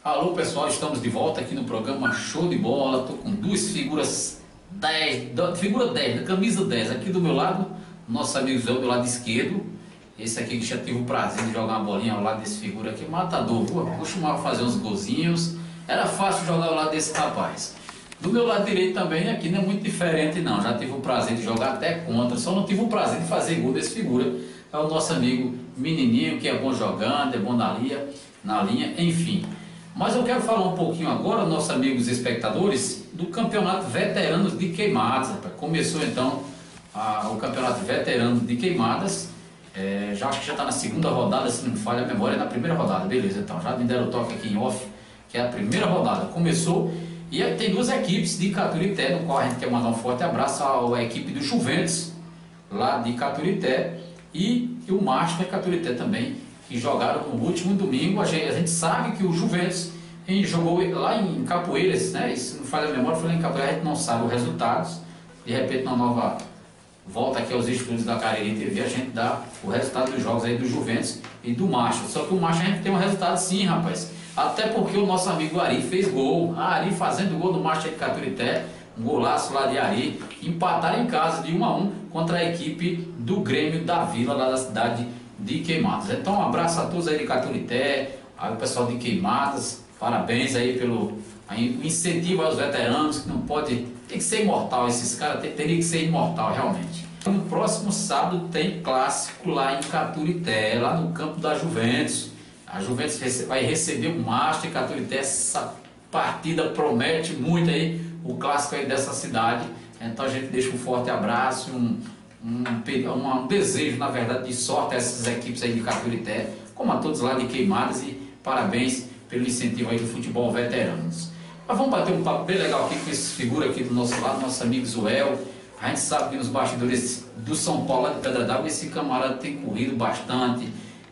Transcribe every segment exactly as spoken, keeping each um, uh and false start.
Alô pessoal, estamos de volta aqui no programa Show de Bola. Estou com duas figuras dez, figura dez, da camisa dez, aqui do meu lado, nosso amigo Zé do lado esquerdo. Esse aqui que já teve o prazer de jogar uma bolinha ao lado desse figura aqui, matador, costumava fazer uns golzinhos, era fácil jogar ao lado desse rapaz. Do meu lado direito também, aqui não é muito diferente não, já tive o prazer de jogar até contra, só não tive o prazer de fazer gol desse figura. É o nosso amigo Menininho, que é bom jogando, é bom na linha, na linha, enfim. Mas eu quero falar um pouquinho agora, nossos amigos espectadores, do Campeonato Veteranos de Queimadas. Começou então a, o Campeonato Veterano de Queimadas, é, já acho que já está na segunda rodada, se não me falha a memória, é na primeira rodada, beleza, então já me deram o toque aqui em off, que é a primeira rodada, começou, e aí tem duas equipes de Caturité, no qual a gente quer mandar um forte abraço à equipe do Juventus, lá de Caturité, e, e o Master Caturité também, que jogaram no último domingo. A gente, a gente sabe que o Juventus jogou lá em Capoeiras, né? Isso não falha a memória, foi lá em Capoeiras, a gente não sabe os resultados. De repente, na nova volta aqui aos estúdios da Cariri T V, a gente dá o resultado dos jogos aí do Juventus e do Master. Só que o Master a gente tem um resultado sim, rapaz. Até porque o nosso amigo Ari fez gol. A Ari fazendo gol do Master de Caturité, um golaço lá de Ari. Empataram em casa de um a um contra a equipe do Grêmio da Vila, lá da cidade de Queimadas. Então um abraço a todos aí de Caturité, aí o pessoal de Queimadas, parabéns aí pelo aí, incentivo aos veteranos, que não pode, tem que ser imortal, esses caras teriam que ser imortal realmente. No próximo sábado tem clássico lá em Caturité, lá no campo da Juventus. A Juventus vai receber o Master Caturité. Essa partida promete muito aí, o clássico aí dessa cidade. Então a gente deixa um forte abraço, um Um, um, um desejo, na verdade, de sorte a essas equipes aí de Caturité, como a todos lá de Queimadas, e parabéns pelo incentivo aí do futebol veteranos. Mas vamos bater um papo bem legal aqui com esse figura aqui do nosso lado, nosso amigo Zuel. A gente sabe que nos bastidores do São Paulo, lá de Pedra d'Água, esse camarada tem corrido bastante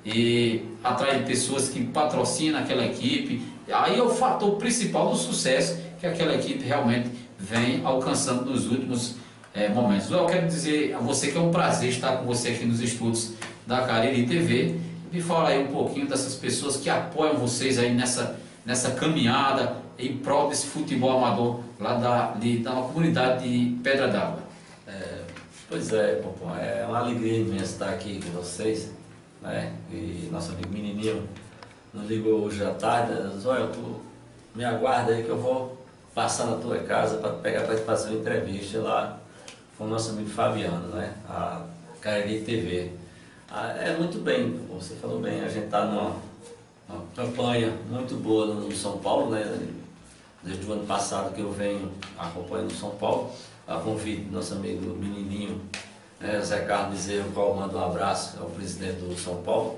e atrás de pessoas que patrocinam aquela equipe. Aí é o fator principal do sucesso que aquela equipe realmente vem alcançando nos últimos É, momentos. Eu quero dizer a você que é um prazer estar com você aqui nos estúdios da Cariri T V. Me fala aí um pouquinho dessas pessoas que apoiam vocês aí nessa, nessa caminhada em prol desse futebol amador lá da, de, da comunidade de Pedra d'Água. É, pois é, Popó, é uma alegria imensa estar aqui com vocês, né? E nosso amigo Menininho nos ligou hoje à tarde, olha, tu me aguarda aí que eu vou passar na tua casa para pegar para te fazer uma entrevista lá com o nosso amigo Fabiano, né? A Cariri T V. Ah, é muito bem, você falou bem, a gente está numa, numa campanha muito boa no São Paulo, né? Desde o ano passado que eu venho acompanhando o São Paulo, a convite do nosso amigo Menininho, né? Zé Carlos Bezerra, o qual manda um abraço ao presidente do São Paulo,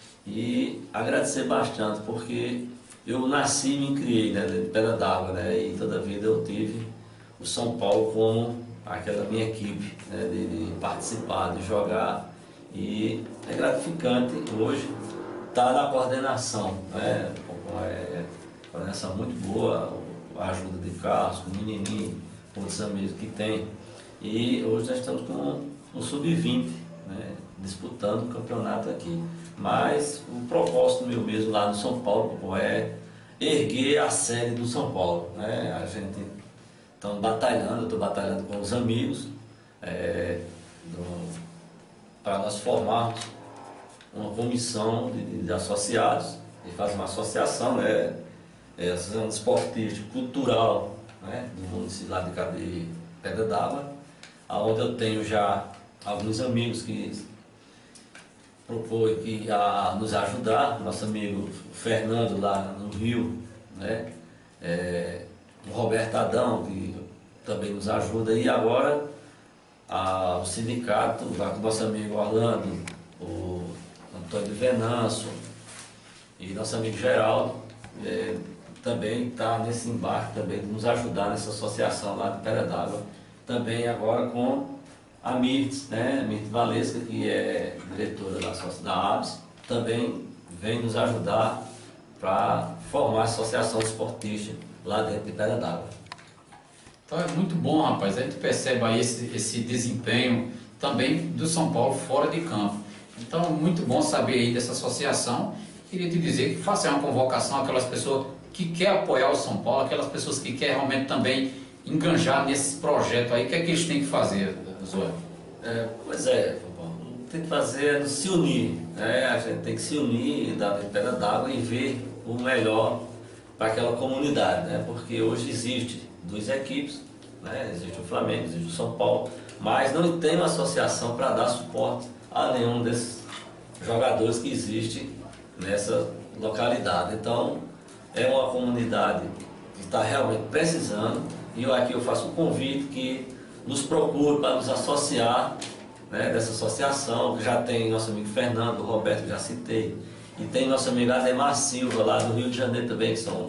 e agradecer bastante, porque eu nasci e me criei, né, de Pedra d'Água, né? E toda a vida eu tive o São Paulo como aquela minha equipe, né, de, de participar, de jogar, e é gratificante hoje estar na coordenação, né, é coordenação muito boa, a ajuda de Carlos, com o Menininho, com outros amigos que tem, e hoje nós estamos com o sub vinte, né, disputando o campeonato aqui, mas o propósito meu mesmo lá no São Paulo é erguer a série do São Paulo, né, a gente estão batalhando, eu estou batalhando com os amigos é, para nós formarmos uma comissão de, de associados e fazer uma associação, né, é, associação esportiva, cultural, né, do município lá de, de Pedra d'Água, onde eu tenho já alguns amigos que propõem que a nos ajudar, nosso amigo Fernando lá no Rio, né, é, o Roberto Adão, que também nos ajuda, e agora a, o sindicato, lá com o nosso amigo Orlando, o Antônio Venâncio e nosso amigo Geraldo, é, também está nesse embarque também de nos ajudar nessa associação lá de Pedra d'Água, também agora com a Mirtz, né, Mirtz Valesca, que é diretora da, da A B S, também vem nos ajudar para formar a associação esportista lá dentro de Pedra d'Água. Então é muito bom, rapaz, a gente percebe aí esse, esse desempenho também do São Paulo fora de campo. Então é muito bom saber aí dessa associação queria te dizer que faça uma convocação àquelas pessoas que querem apoiar o São Paulo, aquelas pessoas que querem realmente também enganjar nesse projeto aí. O que é que eles têm que fazer, Zoel? É, pois é, tem que fazer se unir, né? A gente tem que se unir, dar pedra d'água e ver o melhor para aquela comunidade, né? Porque hoje existe duas equipes, né? Existe o Flamengo, existe o São Paulo, mas não tem uma associação para dar suporte a nenhum desses jogadores que existe nessa localidade. Então é uma comunidade que está realmente precisando, e eu aqui eu faço um convite que nos procure para nos associar, né, dessa associação, que já tem nosso amigo Fernando, o Roberto que já citei, e tem nosso amigo Ademar Silva lá do Rio de Janeiro também, que são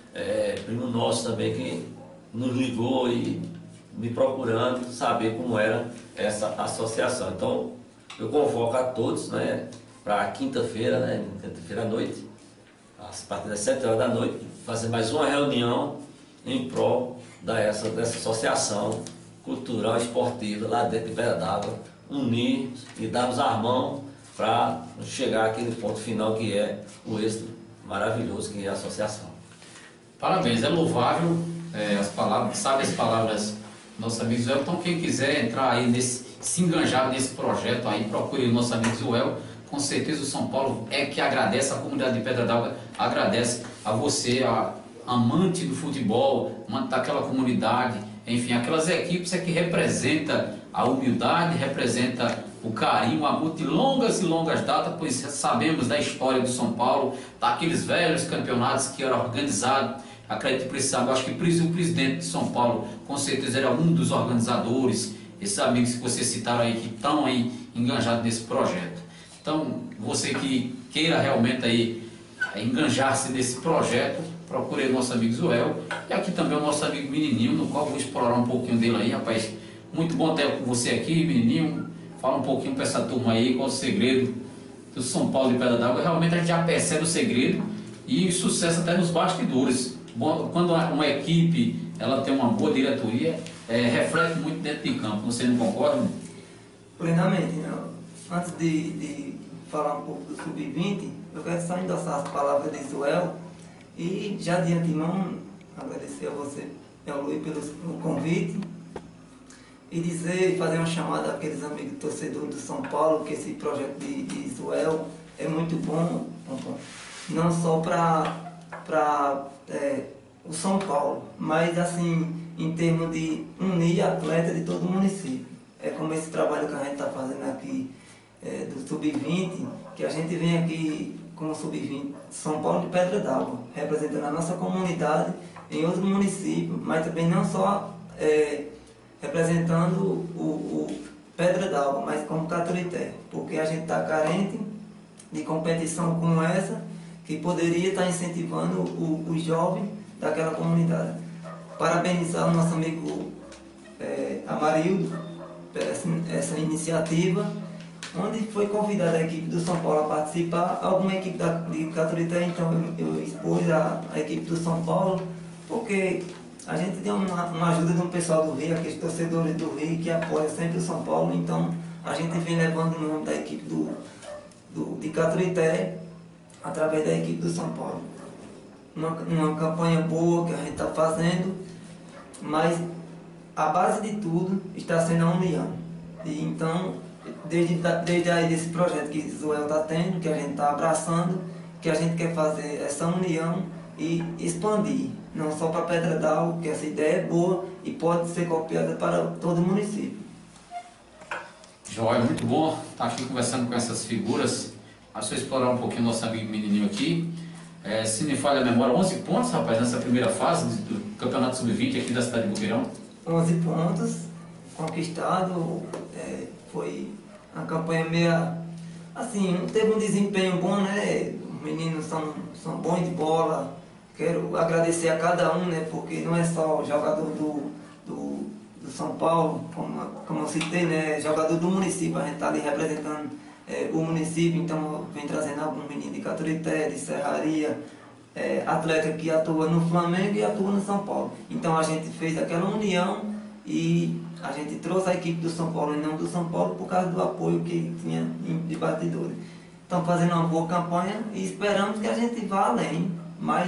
é, primo nosso também, que nos ligou e me procurando saber como era essa associação. Então eu convoco a todos, né, para quinta-feira, né, quinta-feira à noite, a partir das sete horas da noite, fazer mais uma reunião em prol dessa, dessa associação cultural e esportiva lá dentro de Pedra d'Água, unir e darmos a mão para chegar àquele ponto final que é o êxito maravilhoso que é a associação. Parabéns, é louvável é, as palavras, sabe as palavras do nosso amigo Zoel. Então quem quiser entrar aí nesse, se enganjar nesse projeto aí, procure o nosso amigo Zoel. Com certeza o São Paulo é que agradece, a comunidade de Pedra d'Água agradece a você, a amante do futebol, amante daquela comunidade, enfim, aquelas equipes é que representa a humildade, representa o carinho, o amor de longas e longas datas, pois sabemos da história do São Paulo, daqueles velhos campeonatos que eram organizados. Acredito que precisava, acho que o presidente de São Paulo com certeza era um dos organizadores, esses amigos que vocês citaram aí, que estão aí enganjados nesse projeto. Então, você que queira realmente aí enganjar-se nesse projeto, procure o nosso amigo Zoel, e aqui também o nosso amigo Menininho, no qual vou explorar um pouquinho dele aí, rapaz. Muito bom ter com você aqui, Menininho. Fala um pouquinho para essa turma aí, qual o segredo do São Paulo de Pedra d'Água. Realmente a gente já percebe o segredo e o sucesso até nos bastidores. Quando uma equipe ela tem uma boa diretoria, é, reflete muito dentro de campo. Você não concorda? Plenamente, não. Antes de, de falar um pouco do sub vinte, eu quero só endossar as palavras de Zoel e já de antemão agradecer a você, Eloy, pelo, pelo convite e dizer, fazer uma chamada àqueles amigos torcedores do São Paulo, que esse projeto de, de Zoel é muito bom, não só para é, o São Paulo, mas assim, em termos de unir atletas de todo o município. É como esse trabalho que a gente está fazendo aqui é, do sub vinte, que a gente vem aqui como sub vinte, São Paulo de Pedra d'Água, representando a nossa comunidade em outro município, mas também não só é, representando o, o Pedra d'Água, mas como Caturité, porque a gente está carente de competição como essa, que poderia estar incentivando o, o jovem daquela comunidade. Parabenizar o nosso amigo é, Amarildo por essa, essa iniciativa, onde foi convidada a equipe do São Paulo a participar, alguma equipe da, de Caturité, então eu, eu expus a, a equipe do São Paulo, porque a gente tem uma, uma ajuda de um pessoal do Rio, aqueles torcedores do Rio que apoiam sempre o São Paulo, então a gente vem levando o nome da equipe do, do, de Caturité através da equipe do São Paulo. Uma, uma campanha boa que a gente está fazendo, mas a base de tudo está sendo a união. E então, desde, desde aí desse projeto que Zoel está tendo, que a gente está abraçando, que a gente quer fazer essa união e expandir, não só para Pedra d'Água, que essa ideia é boa e pode ser copiada para todo o município. Joia, muito bom estar aqui conversando com essas figuras. Acho que eu explorar um pouquinho o nosso amigo Menininho aqui. É, se me falha a memória, onze pontos, rapaz, nessa primeira fase do Campeonato sub vinte aqui da cidade de Boqueirão. onze pontos conquistados, é, foi uma campanha meia, assim, teve um desempenho bom, né? Os meninos são, são bons de bola. Quero agradecer a cada um, né? Porque não é só o jogador do, do, do São Paulo, como, como eu citei, né? Jogador do município, a gente está ali representando é, o município, então vem trazendo alguns meninos de Caturité, de Serraria, é, atleta que atua no Flamengo e atua no São Paulo. Então a gente fez aquela união e a gente trouxe a equipe do São Paulo em nome do São Paulo por causa do apoio que tinha de bastidores. estão fazendo uma boa campanha e esperamos que a gente vá além. Mas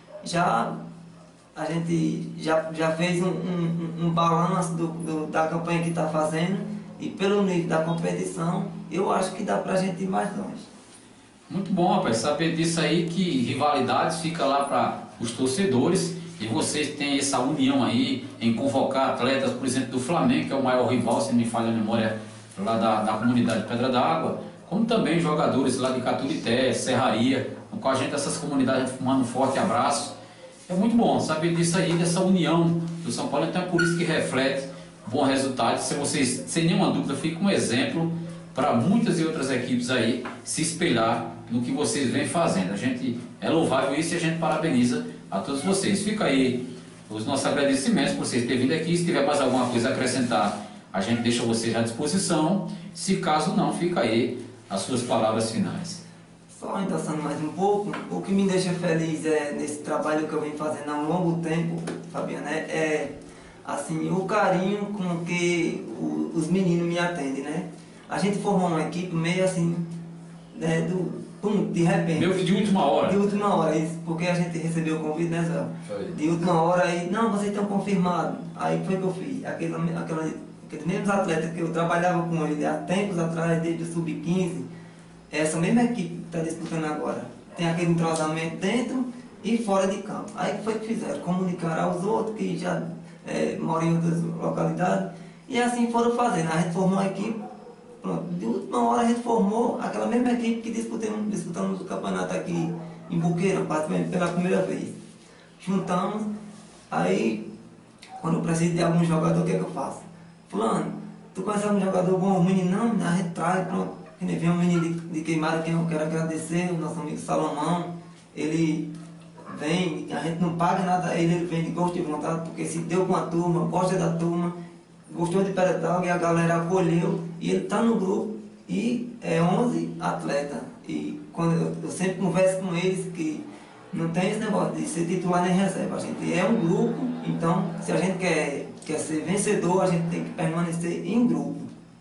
já a gente já, já fez um, um, um balanço do, do, da campanha que está fazendo e pelo nível da competição, eu acho que dá para a gente ir mais longe. Muito bom, rapaz, saber disso aí, que rivalidades fica lá para os torcedores e vocês têm essa união aí em convocar atletas, por exemplo, do Flamengo, que é o maior rival, se não me falha a memória, lá da, da comunidade Pedra d'Água, como também jogadores lá de Caturité, Serraria, com a gente dessas comunidades, mando um forte abraço. É muito bom saber disso aí, dessa união do São Paulo, então é por isso que reflete bom resultado. Se vocês, sem nenhuma dúvida, fica um exemplo para muitas e outras equipes aí se espelhar no que vocês vêm fazendo. A gente é louvável isso e a gente parabeniza a todos vocês. Fica aí os nossos agradecimentos por vocês terem vindo aqui. Se tiver mais alguma coisa a acrescentar, a gente deixa vocês à disposição. Se caso não, fica aí as suas palavras finais. Só endossando mais um pouco, o que me deixa feliz é nesse trabalho que eu venho fazendo há um longo tempo, Fabiano, é, é assim, o carinho com que o, os meninos me atendem, né? A gente formou uma equipe meio assim, né, do, pum, de repente. Meio que de última hora. De última hora, isso, porque a gente recebeu o convite, né, Zé? Foi. De última hora, aí, não, vocês estão confirmados. Aí foi que eu fiz. Aquela, aquela, aqueles mesmos atletas que eu trabalhava com ele há tempos atrás, desde o sub quinze, essa mesma equipe que está disputando agora, tem aquele entrosamento dentro e fora de campo. Aí que foi que fizeram? Comunicaram aos outros que já é, moram em outras localidades e assim foram fazendo. A gente formou uma equipe, pronto, de última hora a gente formou aquela mesma equipe que disputamos, disputamos o campeonato aqui em Buqueira, participamos pela primeira vez. Juntamos, aí quando eu preciso de algum jogador, o que é que eu faço? Fulano, tu conhece algum jogador bom? O menino não, a gente traz, pronto. Que nem vem um menino de, de Queimada, que eu quero agradecer, o nosso amigo Salomão. Ele vem, a gente não paga nada a ele, ele vem de gosto de vontade, porque se deu com a turma, gosta da turma, gostou de Pedra d'Água e a galera acolheu. E ele está no grupo e é onze atletas. E quando eu, eu sempre converso com eles que não tem esse negócio de ser titular nem reserva. A gente é um grupo, então se a gente quer, quer ser vencedor, a gente tem que permanecer em grupo.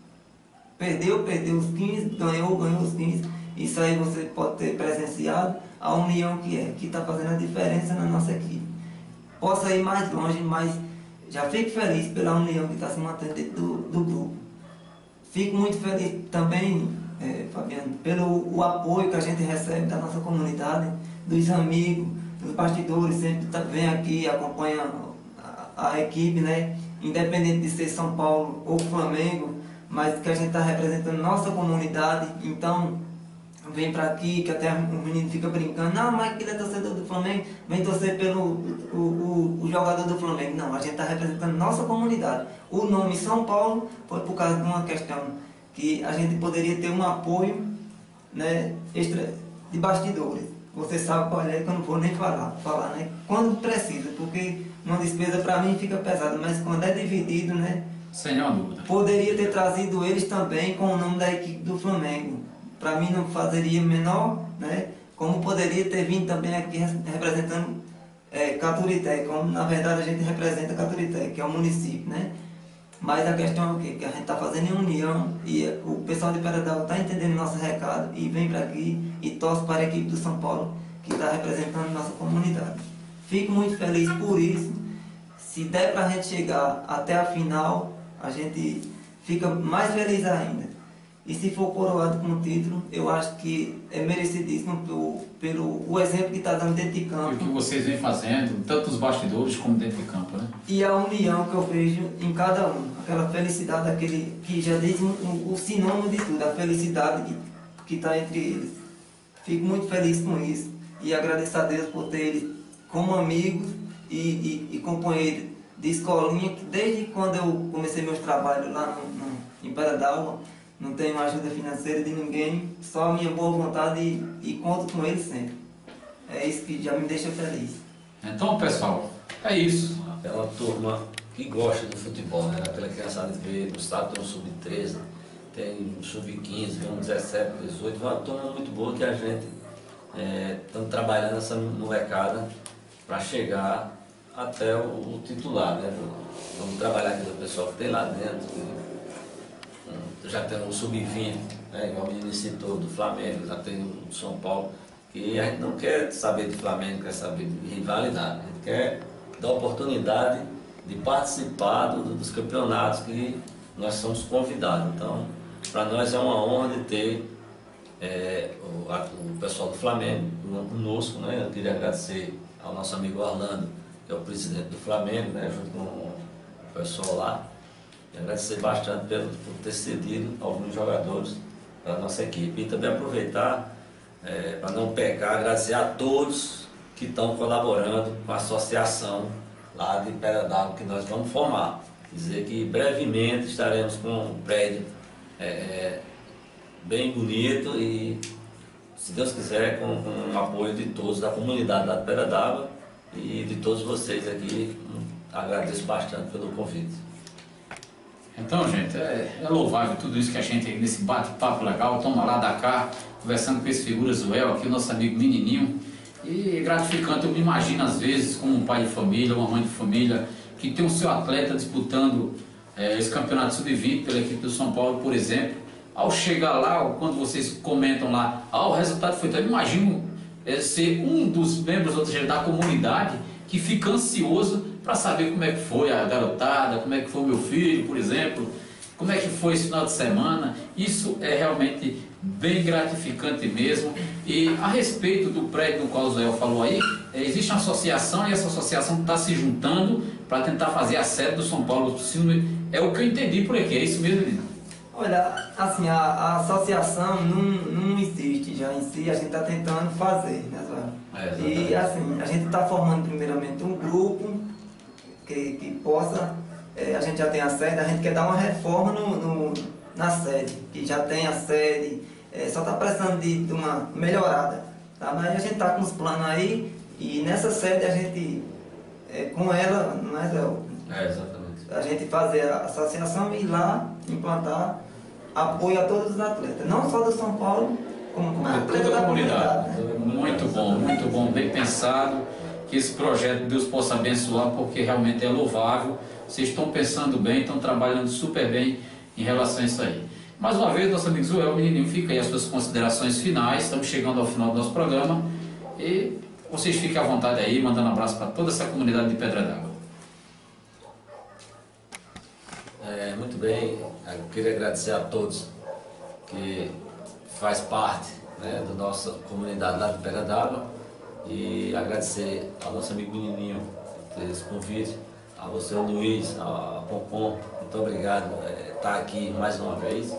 Perdeu, perdeu os quinze, ganhou, ganhou os quinze. Isso aí você pode ter presenciado a união que é, que está fazendo a diferença na nossa equipe. Possa ir mais longe, mas já fico feliz pela união que está se mantendo dentro do, do grupo. Fico muito feliz também, é, Fabiano, pelo o apoio que a gente recebe da nossa comunidade, dos amigos, dos bastidores, sempre tá, vem aqui, acompanha a, a equipe, né? Independente de ser São Paulo ou Flamengo, mas que a gente está representando nossa comunidade, então vem para aqui, que até o menino fica brincando, não, mas que ele é torcedor do Flamengo, vem torcer pelo o, o, o jogador do Flamengo. Não, a gente está representando nossa comunidade. O nome São Paulo foi por causa de uma questão que a gente poderia ter um apoio, né, extra, de bastidores. Você sabe qual é, que eu não vou nem falar, falar, né? Quando precisa, porque uma despesa para mim fica pesada, mas quando é dividido, né? Sem nenhuma dúvida. Poderia ter trazido eles também com o nome da equipe do Flamengo. Para mim não fazeria menor, né? Como poderia ter vindo também aqui representando é, Caturité, como na verdade a gente representa Caturité, que é o município, né? Mas a questão é o quê? Que a gente está fazendo em união e o pessoal de Pedra d'Água está entendendo nosso recado e vem para aqui e torce para a equipe do São Paulo, que está representando nossa comunidade. Fico muito feliz por isso. Se der para a gente chegar até a final, a gente fica mais feliz ainda. E se for coroado com o título, eu acho que é merecidíssimo pelo, pelo o exemplo que está dando dentro de campo. E o que vocês vêm fazendo, tanto os bastidores como dentro de campo, né? E a união que eu vejo em cada um. Aquela felicidade, aquele que já diz o, o, o sinônimo de tudo, a felicidade que está entre eles. Fico muito feliz com isso. E agradeço a Deus por ter eles como amigos e, e, e companheiros de escolinha, que desde quando eu comecei meus trabalhos lá no, no, em Pedra d'Água, não tenho ajuda financeira de ninguém, só a minha boa vontade e, e conto com eles sempre. É isso que já me deixa feliz. Então, pessoal, é isso. É uma turma que gosta do futebol, né? Aquela criançada que vê no estado tem um sub treze, tem um sub quinze, tem um dezessete, dezoito, é uma turma muito boa que a gente estamos é, trabalhando essa molecada para chegar até o, o titular, né? Vamos trabalhar aqui com o pessoal que tem lá dentro. Já tem um sub vinte né, igual o menino citou, do Flamengo, já tem o do São Paulo, que a gente não quer saber do Flamengo, quer saber de rivalidade, a gente quer dar oportunidade de participar do, dos campeonatos que nós somos convidados. Então, para nós é uma honra de ter é, o, a, o pessoal do Flamengo conosco, né? Eu queria agradecer ao nosso amigo Orlando, que é o presidente do Flamengo, né? Junto com o pessoal lá, e agradecer bastante pelo, por ter cedido alguns jogadores para a nossa equipe. E também aproveitar, é, para não pecar, agradecer a todos que estão colaborando com a associação lá de Pedra d'Água que nós vamos formar. Dizer que brevemente estaremos com um prédio é, é, bem bonito e, se Deus quiser, com, com o apoio de todos, da comunidade lá de Pedra d'Água e de todos vocês aqui. Agradeço bastante pelo convite. Então, gente, é, é louvável tudo isso que a gente nesse bate-papo legal, toma lá da cá, conversando com esse figura Zuel, aqui o nosso amigo menininho. E é gratificante, eu me imagino às vezes como um pai de família, uma mãe de família, que tem o seu atleta disputando é, esse campeonato sub vinte pela equipe do São Paulo, por exemplo. Ao chegar lá, quando vocês comentam lá, ah, o resultado foi tal, eu imagino é, ser um dos membros ou seja, da comunidade que fica ansioso para saber como é que foi a garotada, como é que foi o meu filho, por exemplo, como é que foi esse final de semana. Isso é realmente bem gratificante mesmo. E a respeito do prédio do qual o Zé falou aí, é, existe uma associação e essa associação está se juntando para tentar fazer a sede do São Paulo. É o que eu entendi por aqui, é isso mesmo, menino? Olha, assim, a, a associação não, não existe já em si, a gente está tentando fazer, né, Zé? É, e assim, a gente está formando primeiramente um grupo que, que possa, é, a gente já tem a sede, a gente quer dar uma reforma no, no, na sede, que já tem a sede, é, só está precisando de, de uma melhorada, tá? Mas a gente está com os planos aí e nessa sede a gente, é, com ela, não é, Zé? É, exatamente. A gente fazer a associação e ir lá implantar apoio a todos os atletas, não só do São Paulo, como, como atletas toda da a comunidade. comunidade, né? Muito bom, muito bom, bem pensado. Que esse projeto Deus possa abençoar, porque realmente é louvável. Vocês estão pensando bem, estão trabalhando super bem em relação a isso aí. Mais uma vez, nosso amigo Zuel, menininho, fica aí as suas considerações finais. Estamos chegando ao final do nosso programa e vocês fiquem à vontade aí, mandando um abraço para toda essa comunidade de Pedra d'Água. É, muito bem, eu queria agradecer a todos que faz parte, né, da nossa comunidade lá de Pedra d'Água e agradecer ao nosso amigo menininho por ter esse convite, a você, o Luiz, a Pompom, muito obrigado por é, estar aqui mais uma vez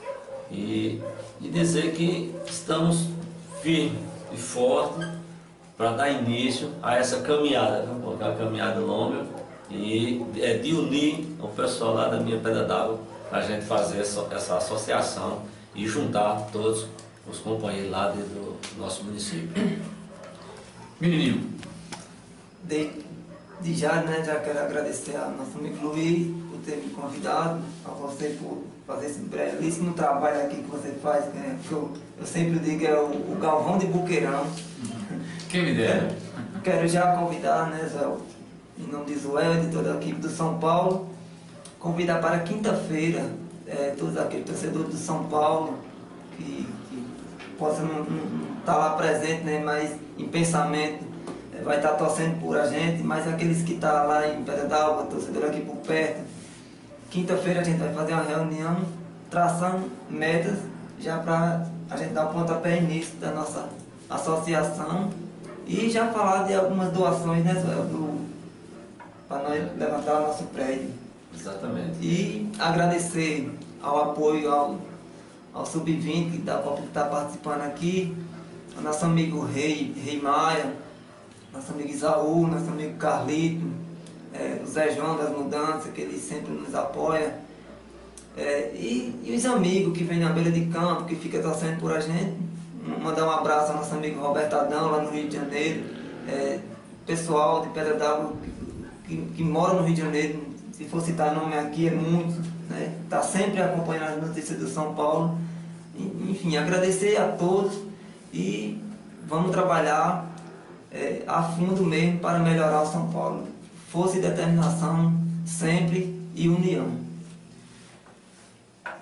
e, e dizer que estamos firmes e fortes para dar início a essa caminhada, né, porque é uma caminhada longa. E é de unir o pessoal lá da minha Pedra d'Água para a gente fazer essa, essa associação e juntar todos os companheiros lá dentro do nosso município. Menininho. De, de já, né, já quero agradecer ao nosso amigo Luiz por ter me convidado, a você por fazer esse belíssimo trabalho aqui que você faz, né, que eu, eu sempre digo é o, o Galvão de Buqueirão. Quem me dera. Quero já convidar, né, Zé, em nome de Zuel e de toda a equipe do São Paulo, convidar para quinta-feira é, todos aqueles torcedores do São Paulo que, que possam não estar lá presente, né, mas em pensamento é, vai estar torcendo por a gente, mas aqueles que estão lá em Pedra d'Água, torcedor aqui por perto, quinta-feira a gente vai fazer uma reunião traçando metas já para a gente dar o pontapé início da nossa associação e já falar de algumas doações, né, Zuel, do para nós levantar o nosso prédio. Exatamente. E agradecer ao apoio ao, ao sub vinte que está participando aqui, ao nosso amigo Rei, Rei Maia, nosso amigo Isaú, nosso amigo Carlito, é, o Zé João das Mudanças, que ele sempre nos apoia, é, e, e os amigos que vêm na beira de campo, que ficam torcendo por a gente. Mandar um abraço ao nosso amigo Roberto Adão, lá no Rio de Janeiro, é, pessoal de Pedra d'Água Que, que mora no Rio de Janeiro, se for citar nome aqui, é muito, né? Está sempre acompanhando as notícias do São Paulo. Enfim, agradecer a todos e vamos trabalhar é, a fundo mesmo para melhorar o São Paulo. Força e determinação sempre e união.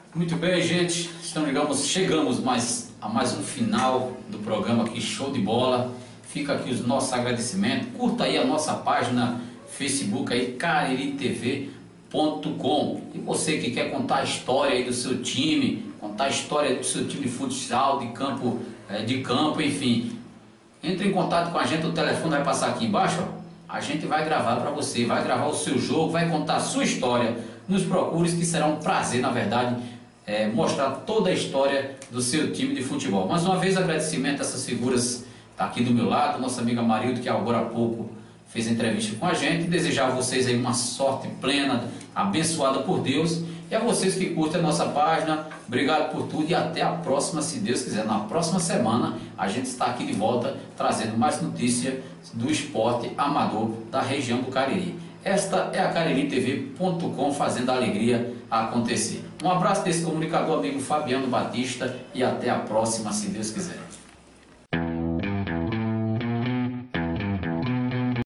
Muito bem, gente, estamos, digamos, chegamos mais, a mais um final do programa aqui, show de bola. Fica aqui os nossos agradecimentos. Curta aí a nossa página Facebook aí, cariri t v ponto com. E você que quer contar a história aí do seu time, contar a história do seu time de futsal, de campo, de campo, enfim, entre em contato com a gente, o telefone vai passar aqui embaixo, ó. A gente vai gravar para você, vai gravar o seu jogo, vai contar a sua história. Nos procure, que será um prazer, na verdade, é, mostrar toda a história do seu time de futebol. Mais uma vez, agradecimento a essas figuras tá aqui do meu lado, nossa amiga Marildo, que agora há pouco fez entrevista com a gente, e desejar a vocês aí uma sorte plena, abençoada por Deus, e a vocês que curtem a nossa página, obrigado por tudo e até a próxima, se Deus quiser. Na próxima semana a gente está aqui de volta trazendo mais notícias do esporte amador da região do Cariri. Esta é a cariri t v ponto com, fazendo a alegria acontecer. Um abraço desse comunicador amigo Fabiano Batista e até a próxima, se Deus quiser.